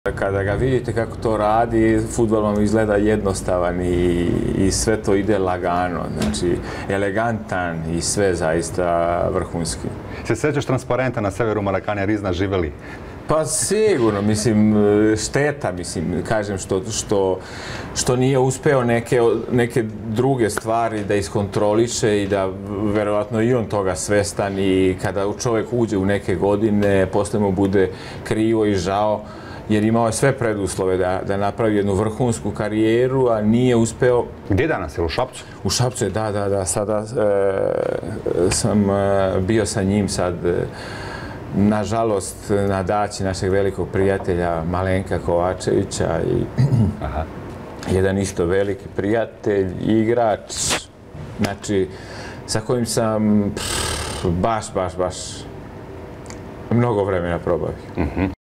Kada ga vidite kako to radi, fudbal vam izgleda jednostavan i sve to ide lagano, znači elegantan i sve zaista vrhunski. Se sjećaš transparenta na severu Marakane, Rizna živeli? Pa sigurno, mislim, šteta, mislim, kažem što nije uspeo neke druge stvari da iskontroliše i da verovatno i on toga svestan i kada čovjek uđe u neke godine, posle mu bude krivo i žao, jer imao je sve preduslove da napravi jednu vrhunsku karijeru, a nije uspeo. Gdje danas je? U Šapcu? U Šapcu je, da. Sada sam bio sa njim sad, nažalost, na daći našeg velikog prijatelja Malenka Kovačevića i jedan isto veliki prijatelj, igrač, znači sa kojim sam baš mnogo vremena probavio.